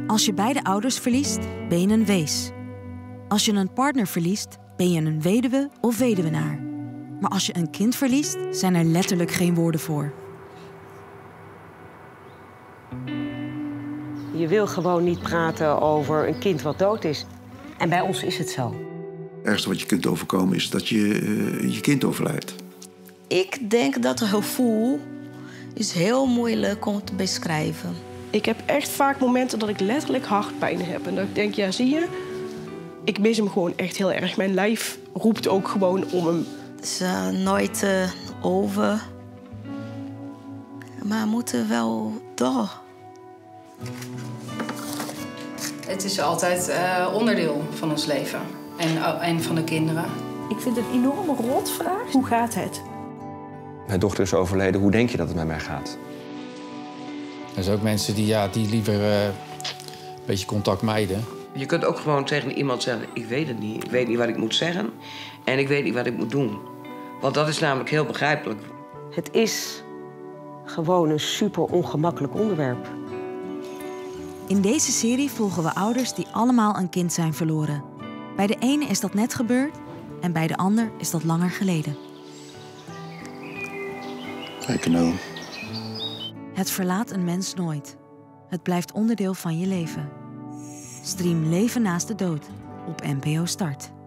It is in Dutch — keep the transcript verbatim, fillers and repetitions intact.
Als je beide ouders verliest, ben je een wees. Als je een partner verliest, ben je een weduwe of weduwenaar. Maar als je een kind verliest, zijn er letterlijk geen woorden voor. Je wil gewoon niet praten over een kind wat dood is. En bij ons is het zo. Het ergste wat je kunt overkomen is dat je uh, je kind overlijdt. Ik denk dat het gevoel is heel moeilijk om te beschrijven. Ik heb echt vaak momenten dat ik letterlijk hartpijn heb. En dat ik denk, ja, zie je, ik mis hem gewoon echt heel erg. Mijn lijf roept ook gewoon om hem. Het is uh, nooit uh, over. Maar we moeten wel door. Het is altijd uh, onderdeel van ons leven. En, uh, en van de kinderen. Ik vind het een enorme rotvraag. Hoe gaat het? Mijn dochter is overleden. Hoe denk je dat het met mij gaat? Er zijn ook mensen die, ja, die liever uh, een beetje contact mijden. Je kunt ook gewoon tegen iemand zeggen, ik weet het niet. Ik weet niet wat ik moet zeggen en ik weet niet wat ik moet doen. Want dat is namelijk heel begrijpelijk. Het is gewoon een super ongemakkelijk onderwerp. In deze serie volgen we ouders die allemaal een kind zijn verloren. Bij de ene is dat net gebeurd en bij de ander is dat langer geleden. I know. Het verlaat een mens nooit. Het blijft onderdeel van je leven. Stream Leven naast de dood op N P O Start.